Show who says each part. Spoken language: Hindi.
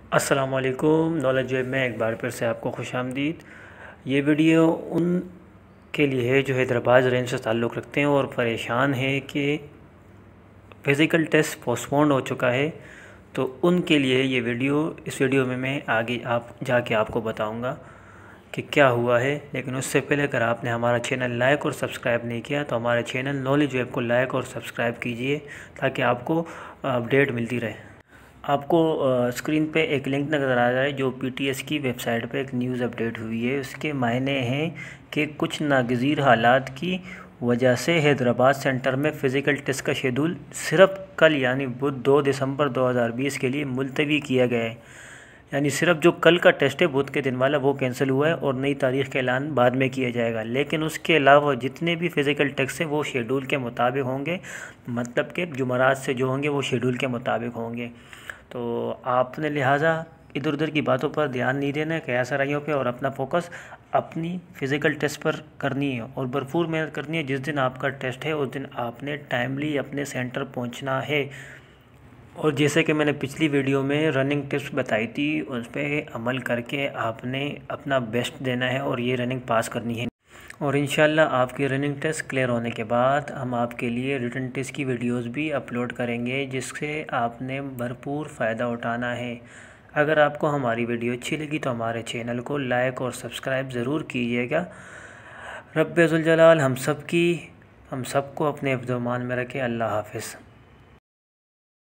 Speaker 1: अस्सलामुअलैकुम। नॉलेज वेब में एक बार फिर से आपको खुशामदीद। ये वीडियो उन के लिए है जो हैदराबाद रेंज से ताल्लुक़ रखते हैं और परेशान है कि फ़िज़िकल टेस्ट पोस्टपोन्ड हो चुका है। तो उनके लिए ये वीडियो, इस वीडियो में मैं आगे जाके आपको बताऊंगा कि क्या हुआ है। लेकिन उससे पहले अगर आपने हमारा चैनल लाइक और सब्सक्राइब नहीं किया तो हमारे चैनल नॉलेज वेब को लाइक और सब्सक्राइब कीजिए ताकि आपको अपडेट मिलती रहे। आपको स्क्रीन पे एक लिंक नज़र आ रहा है जो पीटीएस की वेबसाइट पे एक न्यूज़ अपडेट हुई है। उसके मायने हैं कि कुछ नागज़ीर हालात की वजह से हैदराबाद सेंटर में फ़िज़िकल टेस्ट का शेड्यूल सिर्फ कल यानी बुध 2 दिसंबर 2020 के लिए मुलतवी किया गया है। यानी सिर्फ जो कल का टेस्ट है बुध के दिन वाला वो कैंसिल हुआ है और नई तारीख़ का ऐलान बाद में किया जाएगा। लेकिन उसके अलावा जितने भी फ़िज़िकल टेस्ट है वो शेड्यूल के मुताबिक होंगे, मतलब कि जुमरात से जो होंगे वो शेड्यूल के मुताबिक होंगे। तो आपने लिहाजा इधर उधर की बातों पर ध्यान नहीं देना है, क़यासराइयों पे, और अपना फोकस अपनी फ़िज़िकल टेस्ट पर करनी है और भरपूर मेहनत करनी है। जिस दिन आपका टेस्ट है उस दिन आपने टाइमली अपने सेंटर पहुंचना है। और जैसे कि मैंने पिछली वीडियो में रनिंग टिप्स बताई थी, उस पर अमल करके आपने अपना बेस्ट देना है और ये रनिंग पास करनी है। और इंशाल्लाह आपकी रनिंग टेस्ट क्लियर होने के बाद हम आपके लिए रिटन टेस्ट की वीडियोस भी अपलोड करेंगे जिससे आपने भरपूर फ़ायदा उठाना है। अगर आपको हमारी वीडियो अच्छी लगी तो हमारे चैनल को लाइक और सब्सक्राइब ज़रूर कीजिएगा। रब्बे ज़ुल जलाल हम सबको अपने हिफ्ज़-ओ-मान में रखे। अल्लाह हाफ़िज़।